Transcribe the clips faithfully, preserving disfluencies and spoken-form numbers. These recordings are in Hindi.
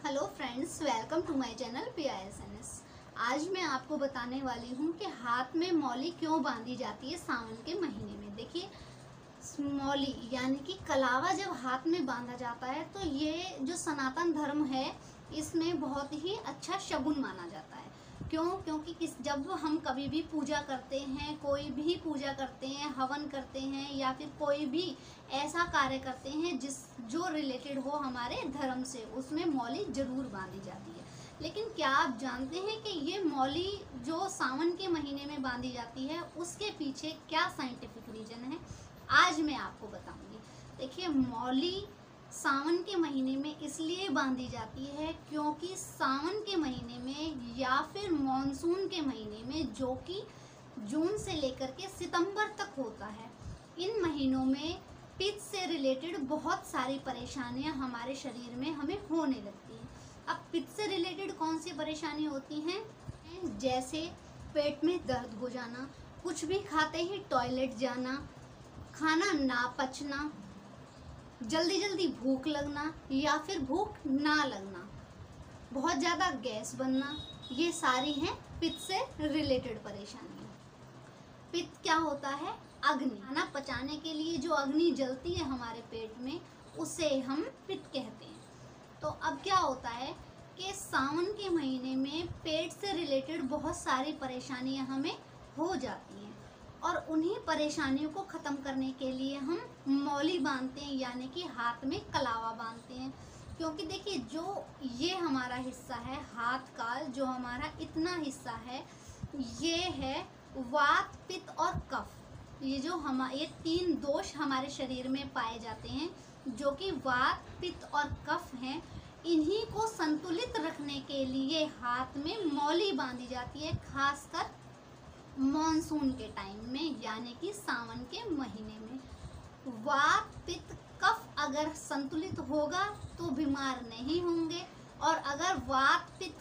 Hello friends, welcome to my channel P I S N S. आज मैं आपको बताने वाली हूँ कि हाथ में मौली क्यों बांधी जाती है सावन के महीने में। देखिए, मौली यानी कि कलावा जब हाथ में बांधा जाता है तो ये जो सनातन धर्म है इसमें बहुत ही अच्छा शगुन माना जाता है। क्यों? क्योंकि किस जब हम कभी भी पूजा करते हैं, कोई भी पूजा करते हैं, हवन करते हैं या फिर कोई भी ऐसा कार्य करते हैं जिस जो रिलेटेड हो हमारे धर्म से, उसमें मौली जरूर बांधी जाती है। लेकिन क्या आप जानते हैं कि ये मौली जो सावन के महीने में बांधी जाती है उसके पीछे क्या साइंटिफिक रीजन है, आज मैं आपको बताऊंगी। देखिए, मौली सावन के महीने में इसलिए बांधी जाती है क्योंकि सावन के महीने में या फिर मॉनसून के महीने में, जो कि जून से लेकर के सितंबर तक होता है, इन महीनों में पित्त से रिलेटेड बहुत सारी परेशानियां हमारे शरीर में हमें होने लगती हैं। अब पित्त से रिलेटेड कौन सी परेशानी होती हैं? जैसे पेट में दर्द हो जाना, कुछ भी खाते ही टॉयलेट जाना, खाना ना पचना, जल्दी जल्दी भूख लगना या फिर भूख ना लगना, बहुत ज़्यादा गैस बनना, ये सारी हैं पित्त से रिलेटेड परेशानियाँ। पित्त क्या होता है? अग्नि। खाना पचाने के लिए जो अग्नि जलती है हमारे पेट में, उसे हम पित्त कहते हैं। तो अब क्या होता है कि सावन के महीने में पेट से रिलेटेड बहुत सारी परेशानियाँ हमें हो जाती हैं और उन्हीं परेशानियों को ख़त्म करने के लिए हम मौली बांधते हैं, यानी कि हाथ में कलावा बांधते हैं। क्योंकि देखिए, जो ये हमारा हिस्सा है हाथ का, जो हमारा इतना हिस्सा है, ये है वात, पित्त और कफ। ये जो हम ये तीन दोष हमारे शरीर में पाए जाते हैं, जो कि वात, पित्त और कफ हैं। इन्हीं को संतुलित रखने के लिए हाथ में मौली बांधी जाती है, खासकर मॉनसून के टाइम में, यानी कि सावन के महीने में। वात, पित्त, कफ अगर संतुलित होगा तो बीमार नहीं होंगे, और अगर वात, पित्त,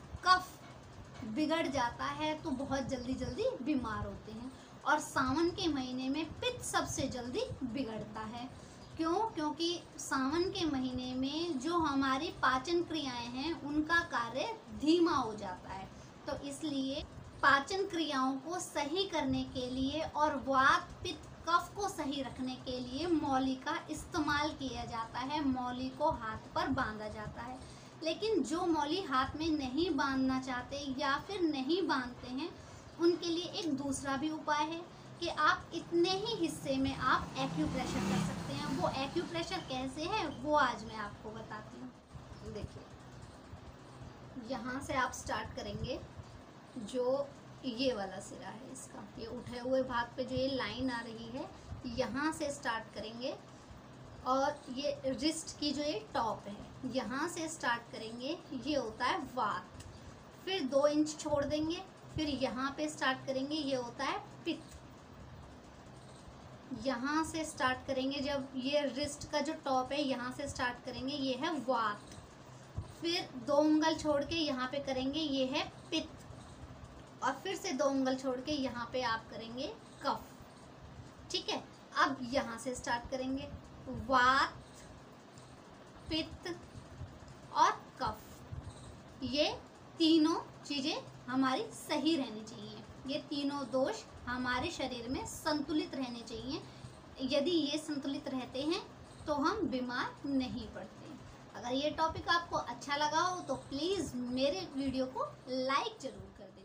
कफ बिगड़ जाता है तो बहुत जल्दी जल्दी बीमार होते हैं। और सावन के महीने में पित्त सबसे जल्दी बिगड़ता है। क्यों? क्योंकि सावन के महीने में जो हमारी पाचन क्रियाएं हैं उनका कार्य धीमा हो जाता है। तो इसलिए पाचन क्रियाओं को सही करने के लिए और वात, पित्त, कफ को सही रखने के लिए मौली का इस्तेमाल किया जाता है। मौली को हाथ पर बांधा जाता है। लेकिन जो मौली हाथ में नहीं बांधना चाहते या फिर नहीं बांधते हैं, उनके लिए एक दूसरा भी उपाय है कि आप इतने ही हिस्से में आप एक्यूप्रेशर कर सकते हैं। वो एक्यूप्रेशर कैसे है वो आज मैं आपको बताती हूँ। देखिए, यहाँ से आप स्टार्ट करेंगे। जो ये वाला सिरा है इसका, ये उठे हुए भाग पे जो ये लाइन आ रही है, यहाँ से स्टार्ट करेंगे। और ये रिस्ट की जो ये टॉप है, यहाँ से स्टार्ट करेंगे। ये होता है वात। फिर दो इंच छोड़ देंगे, फिर यहाँ पे स्टार्ट करेंगे। ये होता है पित्त। यहाँ से स्टार्ट करेंगे, जब ये रिस्ट का जो टॉप है यहाँ से स्टार्ट करेंगे, ये है वात। फिर दो उंगल छोड़ के यहाँ पे करेंगे, ये है पित्त। और फिर से दो उंगल छोड़ के यहाँ पे आप करेंगे कफ। ठीक है, अब यहाँ से स्टार्ट करेंगे वात, पित्त और कफ। ये तीनों चीज़ें हमारी सही रहनी चाहिए। ये तीनों दोष हमारे शरीर में संतुलित रहने चाहिए। यदि ये संतुलित रहते हैं तो हम बीमार नहीं पड़ते। अगर ये टॉपिक आपको अच्छा लगा हो तो प्लीज़ मेरे वीडियो को लाइक ज़रूर कर दें।